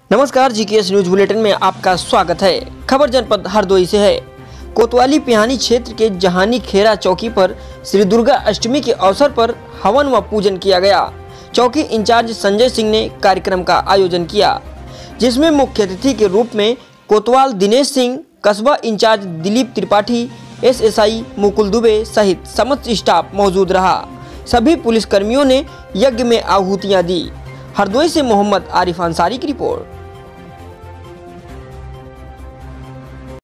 नमस्कार, GKS news bulletin में आपका स्वागत है। खबर जनपद हरदोई से है। कोतवाली पिहानी क्षेत्र के जहानी खेरा चौकी पर श्री दुर्गा अष्टमी के अवसर पर हवन व पूजन किया गया। चौकी इंचार्ज संजय सिंह ने कार्यक्रम का आयोजन किया, जिसमें मुख्य अतिथि के रूप में कोतवाल दिनेश सिंह, कस्बा इंचार्ज दिलीप त्रिपाठी, एसएसआई मुकुल दुबे सहित समस्त स्टाफ मौजूद रहा। सभी पुलिसकर्मियों ने यज्ञ में आहुतियां दी। हरदोई से मोहम्मद आरिफ अंसारी की रिपोर्ट।